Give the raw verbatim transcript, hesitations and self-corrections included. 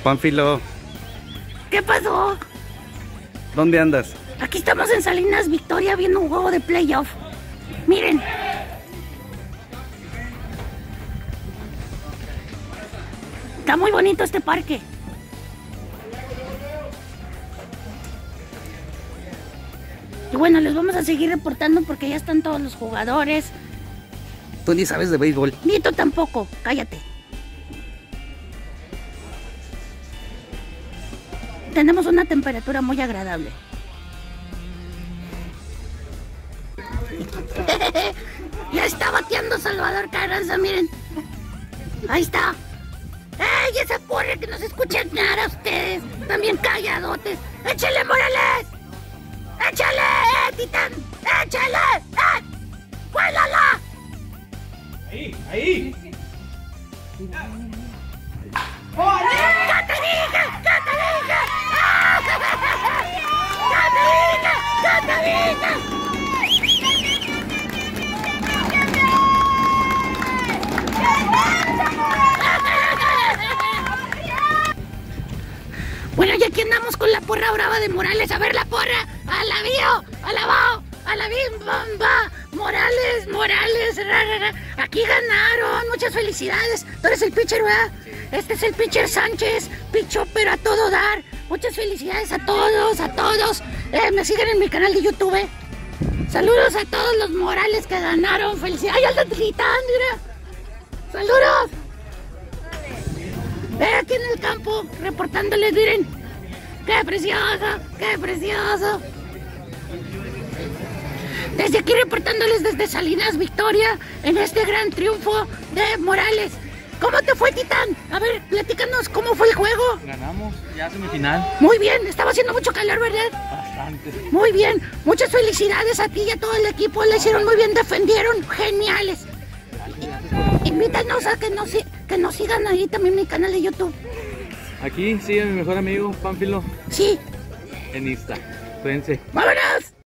Pánfilo, ¿Qué pasó? ¿dónde andas? Aquí estamos en Salinas Victoria viendo un juego de playoff. Miren. Está muy bonito este parque. Y bueno, les vamos a seguir reportando porque ya están todos los jugadores. Tú ni sabes de béisbol. Ni tú tampoco, cállate. Tenemos una temperatura muy agradable. Ya está bateando Salvador Carranza, miren. Ahí está. ¡Ey, esa porra que no se escucha nada ustedes! También calladotes. ¡Échale, Morales! ¡Échale, eh, Titán! ¡Échale! ¡Eh! ¡Cuélala! Ahí, ahí. ¡Ya te dije! ¡Ya te dije! ¡Ah! ¡Ya te dije! ¡Ya te dije! Bueno, y aquí andamos con la porra brava de Morales. A ver la porra. ¡Alabío! ¡Alabao! ¡Alabim! ¡Bomba! Morales, Morales. Ra, ra, ra. Aquí ganaron. Muchas felicidades. Tú eres el pitcher, ¿verdad? Este es el pitcher Sánchez. Pichó, pero a todo dar. Muchas felicidades a todos, a todos. Eh, me siguen en mi canal de YouTube. Eh. Saludos a todos los Morales que ganaron. Felicidades. ¡Ay, al Titán, mira! ¡Saludos! Eh, aquí en el campo, reportándoles, miren. ¡Qué precioso! ¡Qué precioso! Desde aquí reportándoles desde Salinas Victoria en este gran triunfo de Morales. ¿Cómo te fue, Titán? A ver, platícanos cómo fue el juego. Ganamos ya semifinal. Muy bien, estaba haciendo mucho calor, ¿verdad? Bastante. Muy bien, muchas felicidades a ti y a todo el equipo. Le hicieron muy bien, defendieron, geniales. Invítanos a que nos, que nos sigan ahí también en mi canal de YouTube. Aquí sigue mi mejor amigo, Pánfilo, Sí, en Insta. Cuídense. vámonos.